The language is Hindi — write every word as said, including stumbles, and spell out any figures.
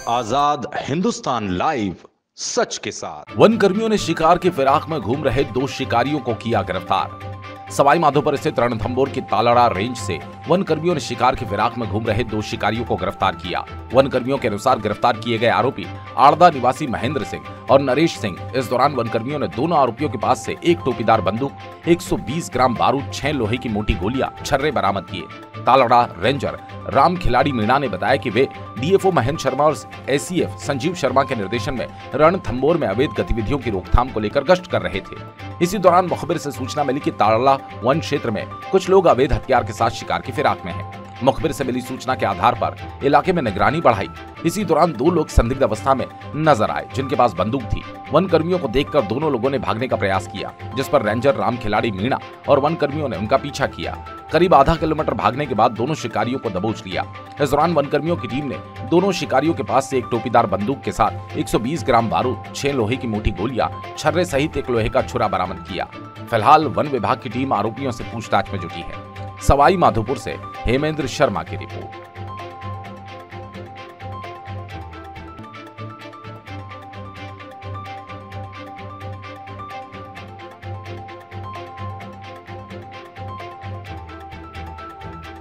आजाद हिंदुस्तान लाइव, सच के साथ। वन कर्मियों ने शिकार की फिराक में घूम रहे दो शिकारियों को किया गिरफ्तार। सवाई माधोपुर स्थित रणथंभौर की तालाड़ा रेंज से वन कर्मियों ने शिकार की फिराक में घूम रहे दो शिकारियों को गिरफ्तार किया। वन कर्मियों के अनुसार गिरफ्तार किए गए आरोपी आड़दा निवासी महेंद्र सिंह और नरेश सिंह। इस दौरान वन कर्मियों ने दोनों आरोपियों के पास से एक टोपीदार बंदूक, एक सौ बीस ग्राम बारूद, छह लोहे की मोटी गोलियां, छर्रे बरामद किए। तालाड़ा रेंजर राम खिलाड़ी मीणा ने बताया कि वे डीएफओ महेंद्र शर्मा और एसीएफ संजीव शर्मा के निर्देशन में रणथंभौर में अवैध गतिविधियों की रोकथाम को लेकर गश्त कर रहे थे। इसी दौरान मुखबिर से सूचना मिली कि तालाड़ा वन क्षेत्र में कुछ लोग अवैध हथियार के साथ शिकार की फिराक में हैं। मुखबिर से मिली सूचना के आधार पर इलाके में निगरानी बढ़ाई। इसी दौरान दो लोग संदिग्ध अवस्था में नजर आए जिनके पास बंदूक थी। वन कर्मियों को देखकर दोनों लोगों ने भागने का प्रयास किया, जिस पर रेंजर राम खिलाड़ी मीणा और वन कर्मियों ने उनका पीछा किया। करीब आधा किलोमीटर भागने के बाद दोनों शिकारियों को दबोच लिया। इस दौरान वन कर्मियों की टीम ने दोनों शिकारियों के पास से एक टोपीदार बंदूक के साथ एक सौ बीस ग्राम बारूद, छह लोहे की मोटी गोलियां, छर्रे सहित एक लोहे का छुरा बरामद किया। फिलहाल वन विभाग की टीम आरोपियों से पूछताछ में जुटी है। सवाई माधोपुर से हेमेंद्र शर्मा की रिपोर्ट।